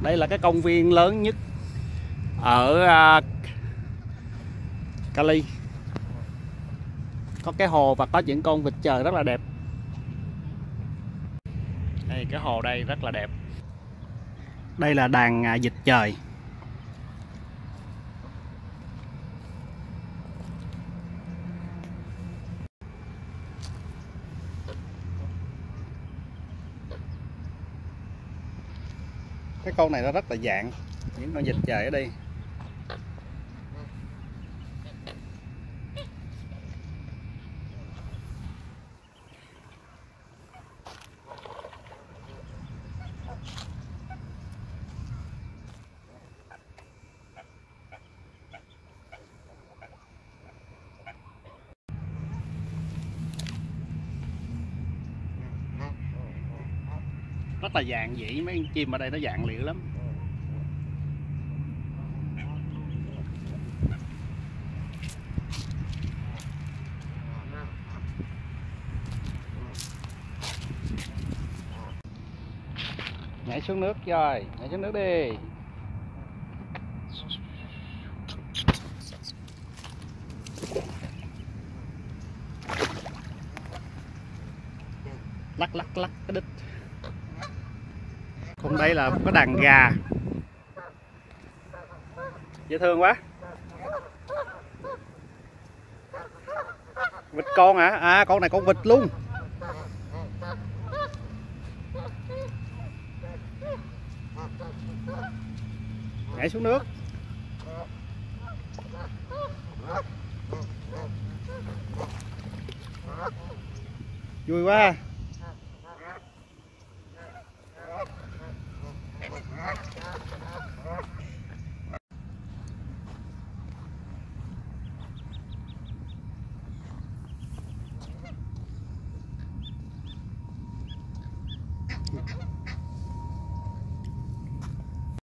Đây là cái công viên lớn nhất ở Cali. Có cái hồ và có những con vịt trời rất là đẹp. Đây, cái hồ đây rất là đẹp. Đây là đàn vịt trời. Cái con này nó rất là dạng, những con vịt trời ở đây. Rất là dạng dĩ, mấy con chim ở đây nó dạng liễu lắm. Nhảy xuống nước rồi, nhảy xuống nước đi. Lắc lắc lắc cái đít. Còn đây là một cái đàn gà dễ thương quá. Vịt con hả? À, con này con vịt luôn. Nhảy xuống nước. Vui quá.